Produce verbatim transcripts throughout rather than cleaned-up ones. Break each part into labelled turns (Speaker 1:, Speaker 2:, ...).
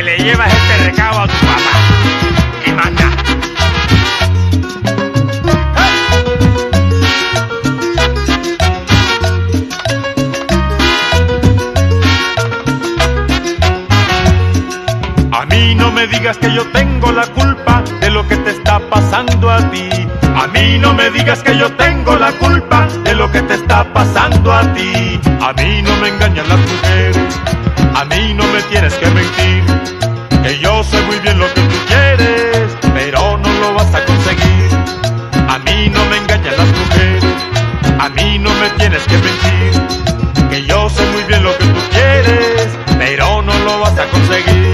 Speaker 1: le llevas este recado a tu papá. Y más nada. A mí no me digas que yo tengo la culpa de lo que te está pasando a ti. A mí no me digas que yo tengo la culpa de lo que te está pasando a ti. A mí no me engañan las mujeres, a mí no me tienes que mentir, que yo sé muy bien lo que tú quieres, pero no lo vas a conseguir. A mí no me engañan las mujeres, a mí no me tienes que mentir, que yo sé muy bien lo que tú quieres, pero no lo vas a conseguir.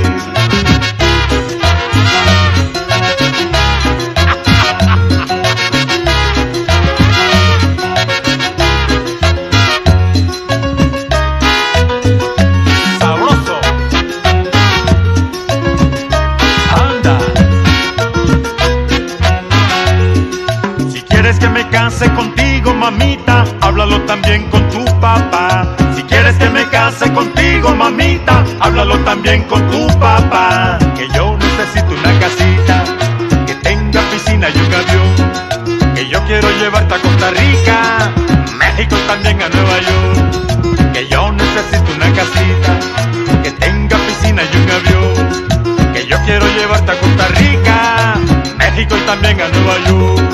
Speaker 1: Case contigo, mamita, háblalo también con tu papá. Si quieres que me case contigo, mamita, háblalo también con tu papá. Que yo necesito una casita que tenga piscina y un avión, que yo quiero llevarte a Costa Rica, México y también a Nueva York. Que yo necesito una casita que tenga piscina y un avión, que yo quiero llevarte a Costa Rica, México y también a Nueva York.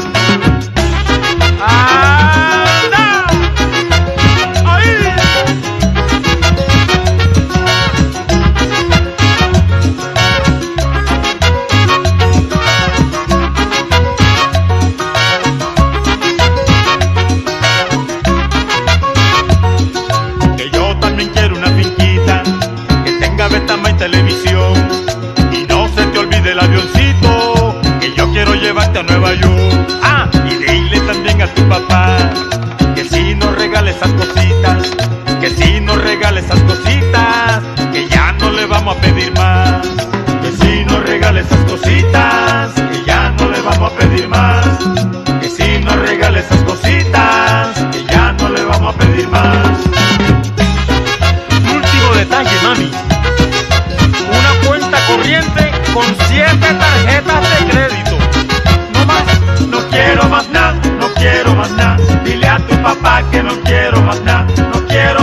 Speaker 1: ¡Anda! ¡Ahí! Que yo también quiero una finquita que tenga Betama y televisión, y no se te olvide el avioncito que yo quiero llevarte a Nueva York. Ah, y dile también a tu papá que si nos regale esas cositas, que si nos regale esas cositas, que ya no le vamos a pedir más. Que si nos regale esas cositas, que ya no le vamos a pedir más. Que si nos regale esas cositas, que ya no le vamos a pedir más. Último detalle, mami. Una cuenta corriente con siete tarjetas de crédito. No más. No quiero más nada, no quiero más nada. Dile a tu papá que no quiero más nada, no quiero